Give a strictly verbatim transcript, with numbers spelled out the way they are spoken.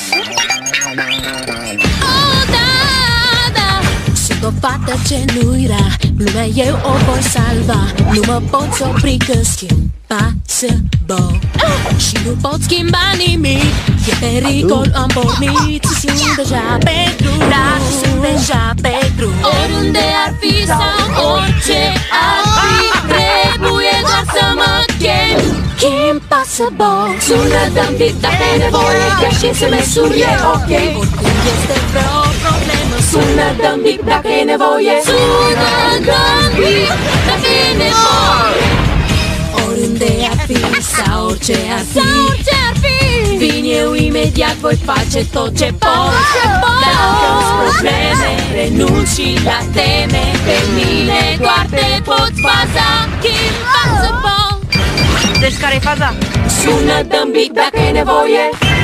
Oh, da, da. Sunt o fată genuira, lumea eu o voi salva. Nu mă pot opri că schimb pasă-bo și nu pot schimba nimic. E pericol, am pornit și sunt deja pe drum. Da, și sunt deja pe drum. Oriunde ar fi sau orice ar fi, trebuie doar să mă chem Kim Possible. Sună dăm-tic dacă e nevoie, chiar și S M S-ul e ok. Oricând este vreo problemă, sună dăm-tic dacă e nevoie. Sună dăm-tic dacă e nevoie. Oriunde ar fi sau orice ar fi, sau orice ar fi, vin eu imediat, voi face tot ce pot. Dacă îți probleme, renunț și la teme, pe mine doar te poți baza. Kim Possible. Deci care-i faza? Sună dăm-tic dacă e nevoie.